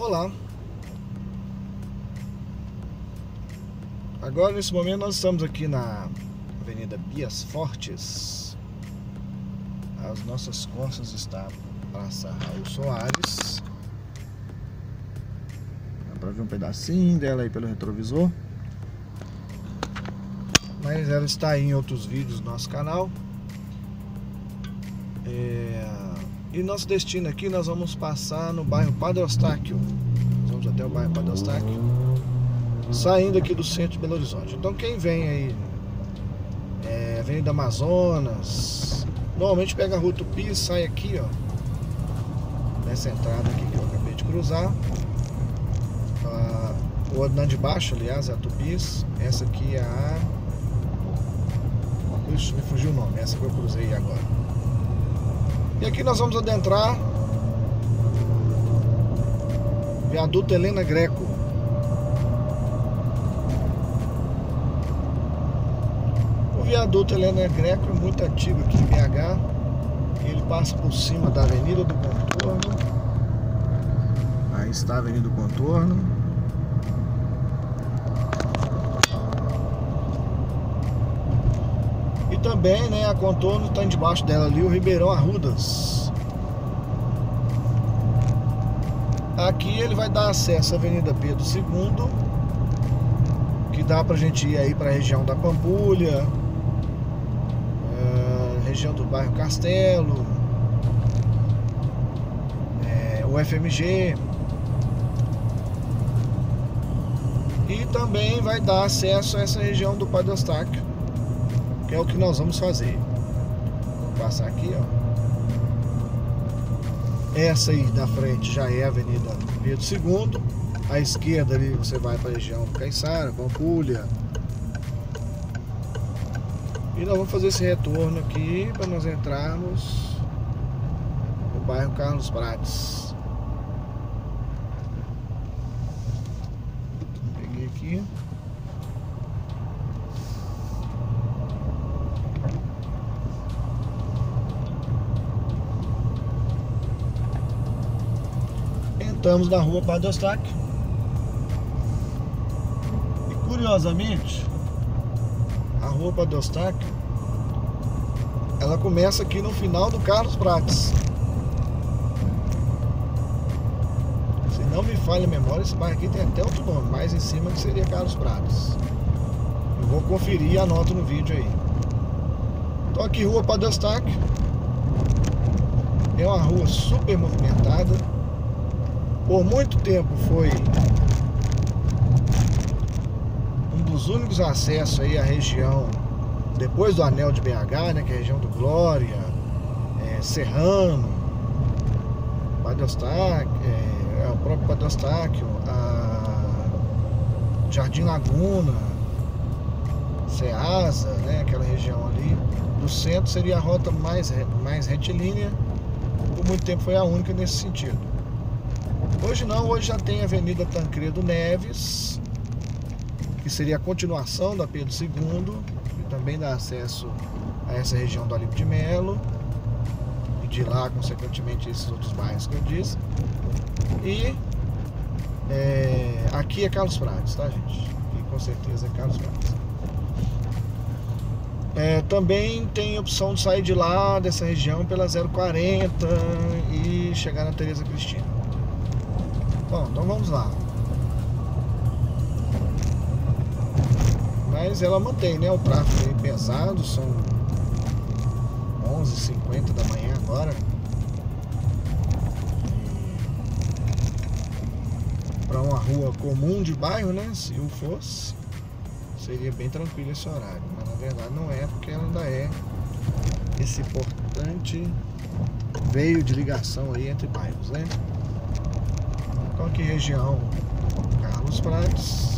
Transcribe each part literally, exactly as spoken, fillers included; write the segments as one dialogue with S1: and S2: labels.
S1: Olá. Agora, nesse momento, nós estamos aqui na Avenida Bias Fortes. As nossas costas estão Praça Raul Soares. Dá pra ver um pedacinho dela aí pelo retrovisor. Mas ela está aí em outros vídeos do nosso canal. É... E nosso destino aqui, nós vamos passar no bairro Padre Eustáquio. Vamos até o bairro Padre Eustáquio, saindo aqui do centro de Belo Horizonte. Então quem vem aí, é, Avenida Amazonas, normalmente pega a Rua Tupi, sai aqui, ó, nessa entrada aqui que eu acabei de cruzar. Ah, o andando de baixo, aliás, é a Tupis. Essa aqui é a... Ixi, me fugiu o nome, essa que eu cruzei agora. E aqui nós vamos adentrar Viaduto Helena Greco. O viaduto Helena Greco é muito antigo aqui em B H. Ele passa por cima da Avenida do Contorno. Aí está a Avenida do Contorno. E também, né, a Contorno está debaixo dela ali, o Ribeirão Arrudas. Aqui ele vai dar acesso à Avenida Pedro segundo, que dá pra gente ir aí para a região da Pampulha, é, região do bairro Castelo, é, o F M G. E também vai dar acesso a essa região do Padre Eustáquio, que é o que nós vamos fazer. Vou passar aqui, ó. Essa aí da frente já é a Avenida Pedro segundo. À esquerda ali você vai para a região do Caiçara, Pampulha. E nós vamos fazer esse retorno aqui para nós entrarmos no bairro Carlos Prates. Peguei aqui. Estamos na rua Padre Eustáquio. E curiosamente, a rua Padre Eustáquio, ela começa aqui no final do Carlos Prates. Se não me falha a memória, esse bairro aqui tem até outro nome, mais em cima, que seria Carlos Prates. Eu vou conferir e anoto no vídeo aí. Então aqui, rua Padre Eustáquio. É uma rua super movimentada. Por muito tempo foi um dos únicos acessos aí à região, depois do anel de B H, né, que é a região do Glória, é, Serrano, Padre Eustáquio, é, é o próprio Padre Eustáquio, a Jardim Laguna, Ceasa, né, aquela região ali do centro seria a rota mais, mais retilínea. Por muito tempo foi a única nesse sentido. Hoje não, hoje já tem a Avenida Tancredo Neves, que seria a continuação da Pedro segundo, que também dá acesso a essa região do Alípio de Melo, e de lá, consequentemente, esses outros bairros que eu disse. E é, aqui é Carlos Prates, tá, gente? E com certeza é Carlos Prates. É, também tem a opção de sair de lá, dessa região, pela zero quarenta e chegar na Tereza Cristina. Bom, então vamos lá. Mas ela mantém, né, o tráfego aí pesado. São onze e cinquenta da manhã agora. Para uma rua comum de bairro, né, se eu fosse, seria bem tranquilo esse horário. Mas na verdade não é, porque ela ainda é esse importante veio de ligação aí entre bairros, né? Então aqui região Carlos Prates.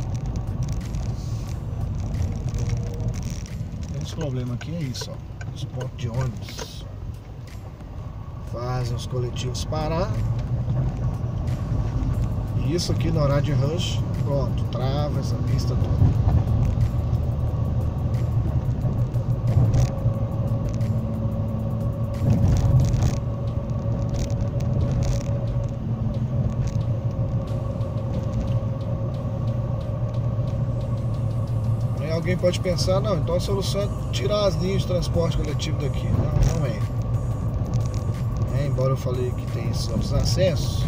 S1: Esse problema aqui é isso, ó. Os pontos de ônibus fazem os coletivos parar. E isso aqui no horário de rush, pronto, trava essa pista toda. alguém pode pensar, não, então a solução é tirar as linhas de transporte coletivo daqui. Não, não é. É, embora eu falei que tem esses outros acessos,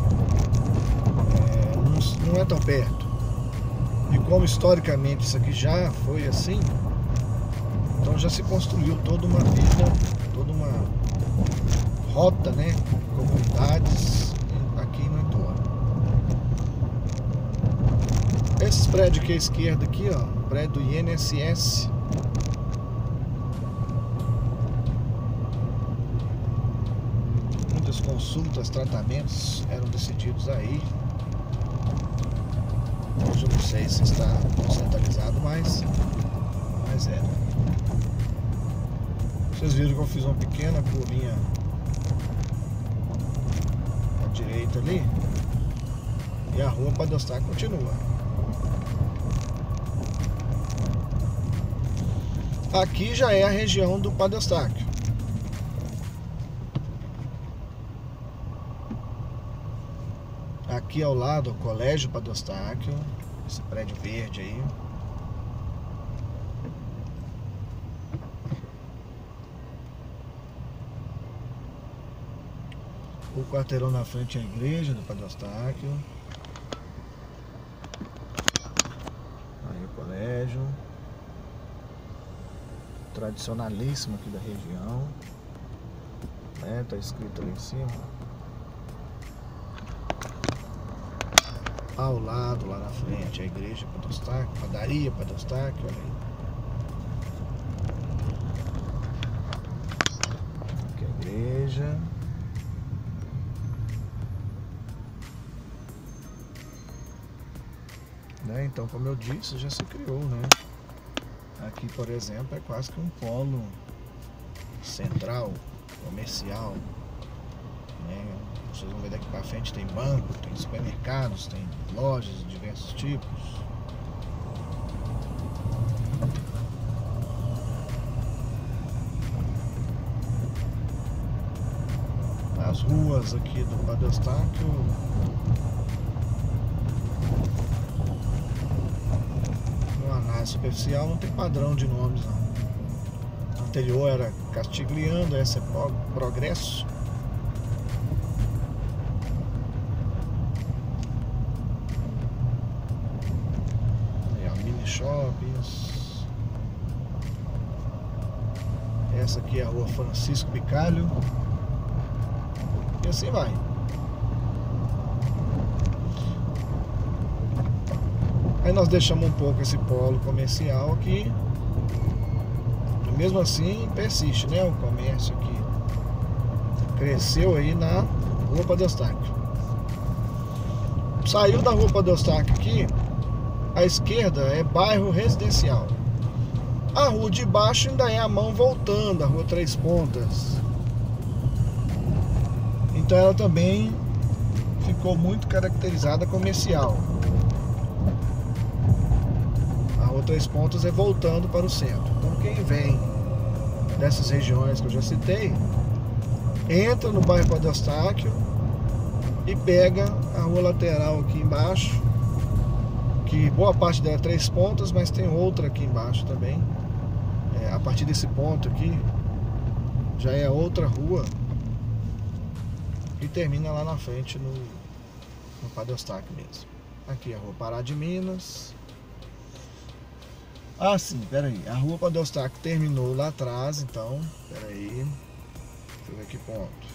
S1: é, não, não é tão perto. E como historicamente isso aqui já foi assim, então já se construiu toda uma vida, toda uma rota, né, de comunidades aqui no entorno. Esses prédios aqui à esquerda aqui, ó, prédio do I N S S. Muitas consultas, tratamentos eram decididos aí. Hoje eu não sei se está centralizado, mas, mas é. Vocês viram que eu fiz uma pequena curvinha à direita ali. E a rua Padre Eustáquio continua. Aqui já é a região do Padre Eustáquio. Aqui ao lado o Colégio Padre Eustáquio, esse prédio verde aí. O quarteirão na frente é a igreja do Padre Eustáquio. Aí o colégio. Tradicionalíssimo aqui da região. É, tá escrito ali em cima. Ao lado, lá na frente, a igreja Padre Eustáquio, padaria Padre Eustáquio, olha aí. Aqui a igreja. Né? Então, como eu disse, já se criou, né? Aqui, por exemplo, é quase que um polo central, comercial, né? Vocês vão ver daqui pra frente, tem banco, tem supermercados, tem lojas de diversos tipos. As ruas aqui do Padre Eustáquio, numa análise superficial, não tem padrão de nomes, não. A anterior era Castigliano, essa é Progresso. Shoppings. Essa aqui é a rua Francisco Picalho. E assim vai. Aí nós deixamos um pouco esse polo comercial aqui. E mesmo assim persiste, né? O comércio aqui cresceu aí na rua Padre Eustáquio. Saiu da rua Padre Eustáquio aqui. À esquerda é bairro residencial. A rua de baixo ainda é a mão voltando, a rua Três Pontas. Então ela também ficou muito caracterizada comercial. A rua Três Pontas é voltando para o centro. Então quem vem dessas regiões que eu já citei, entra no bairro Padre Eustáquio e pega a rua lateral aqui embaixo, que boa parte dela é Três Pontas, mas tem outra aqui embaixo também. É, a partir desse ponto aqui já é outra rua e termina lá na frente no, no Padre Eustáquio mesmo. Aqui a rua Pará de Minas. Ah, sim, peraí. A rua Padre Eustáquio terminou lá atrás, então, peraí. Deixa eu ver que ponto.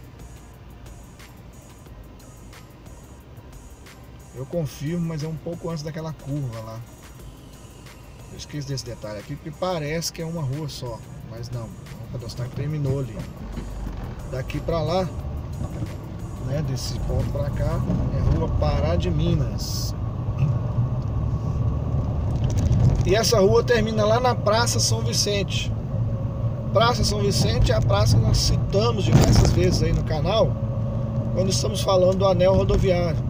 S1: Eu confirmo, mas é um pouco antes daquela curva lá. Eu esqueci desse detalhe aqui, porque parece que é uma rua só. Mas não, o Padre Eustáquio terminou ali. Daqui pra lá, né, desse ponto pra cá, é rua Pará de Minas. E essa rua termina lá na Praça São Vicente. Praça São Vicente é a praça que nós citamos diversas vezes aí no canal, quando estamos falando do anel rodoviário.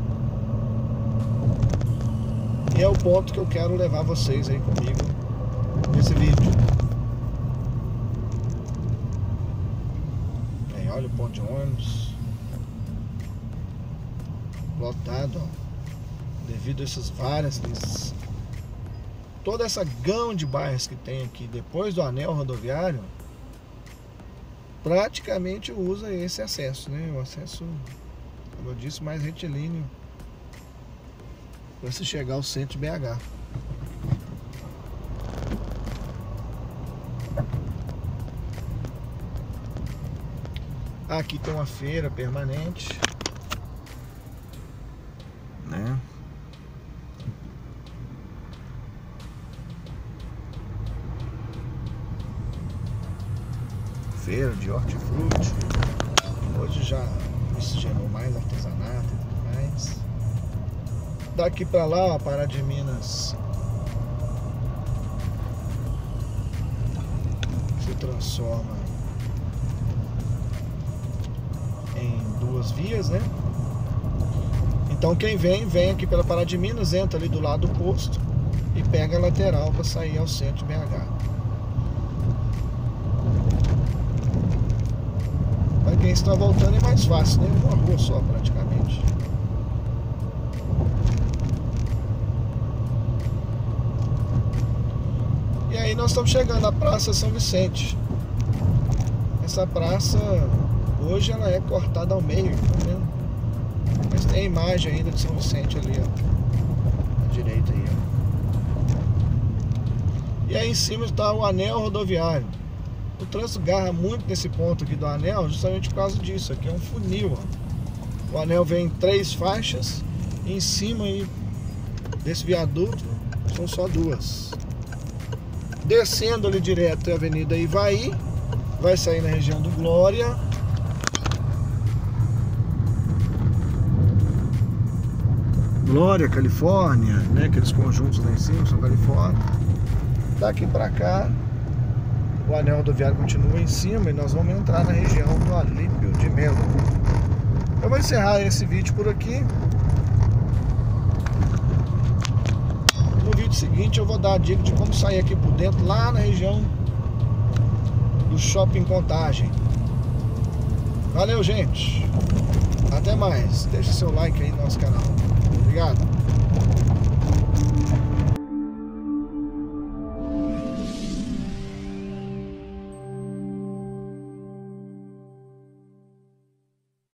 S1: E é o ponto que eu quero levar vocês aí comigo nesse vídeo. Aí, olha o ponto de ônibus lotado, ó, devido a essas várias toda essa gama de bairros que tem aqui depois do anel rodoviário praticamente usa esse acesso, né? O acesso, como eu disse, mais retilíneo para se chegar ao centro de B H. Aqui tem uma feira permanente, né? Feira de hortifruti. Hoje já miscigenou mais artesanato e tudo mais. Daqui pra lá, ó, Pará de Minas se transforma em duas vias, né? Então quem vem, vem aqui pela Pará de Minas, entra ali do lado do posto e pega a lateral para sair ao centro de B H. Para quem está voltando é mais fácil, né? Uma rua só praticamente. E aí nós estamos chegando à Praça São Vicente. Essa praça hoje ela é cortada ao meio, tá vendo? Mas tem a imagem ainda de São Vicente ali, ó, à direita aí, ó. E aí em cima está o anel rodoviário. O trânsito garra muito nesse ponto aqui do anel justamente por causa disso. Aqui é um funil, ó. O anel vem em três faixas e em cima aí desse viaduto são só duas. Descendo ali direto é a Avenida Ivaí, vai sair na região do Glória. Glória, Califórnia, né? Aqueles conjuntos lá em cima são Califórnia. Daqui pra cá o anel rodoviário continua em cima e nós vamos entrar na região do Alípio de Melo. Eu vou encerrar esse vídeo por aqui. No vídeo seguinte eu vou dar a dica de como sair aqui por dentro, lá na região do Shopping Contagem. Valeu, gente! Até mais! Deixa seu like aí no nosso canal. Obrigado!